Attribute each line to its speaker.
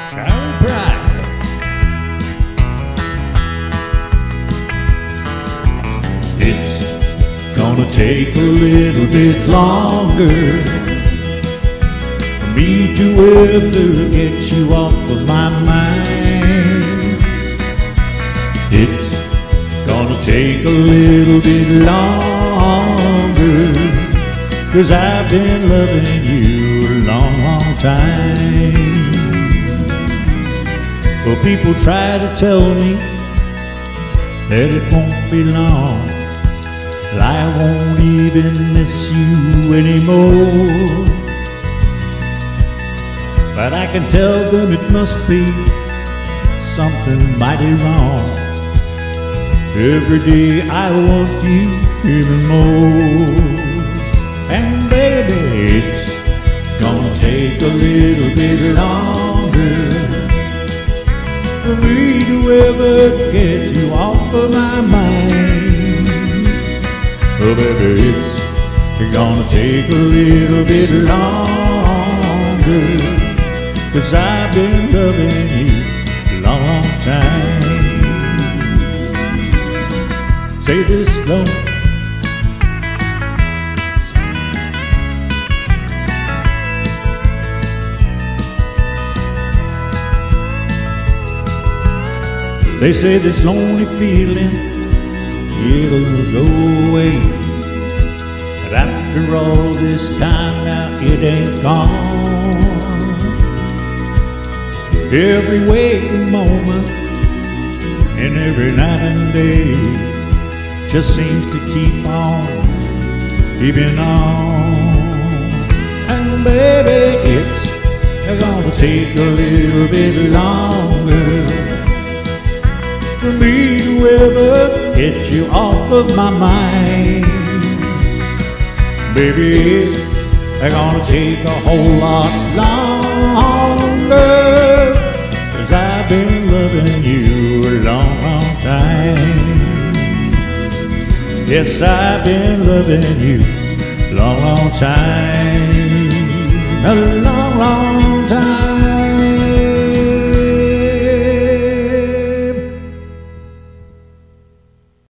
Speaker 1: Charlie Pride. It's gonna take a little bit longer for me to ever get you off of my mind. It's gonna take a little bit longer, 'cause I've been loving you a long, long time. Well, people try to tell me that it won't be long, that I won't even miss you anymore. But I can tell them it must be something mighty wrong. Every day I want you even more. And baby, it's gonna take a little bit longer for me to ever get you off of my mind. Oh baby, it's gonna take a little bit longer, 'cause I've been loving you a long, long time. Say this long. They say this lonely feeling, it'll go away. But after all this time now, it ain't gone. Every waking moment and every night and day just seems to keep on keeping on. And baby, it's gonna take a little bit longer for me to ever get you off of my mind. Baby, it's gonna take a whole lot longer, 'cause I've been loving you a long, long time. Yes, I've been loving you a long, long time. A long, long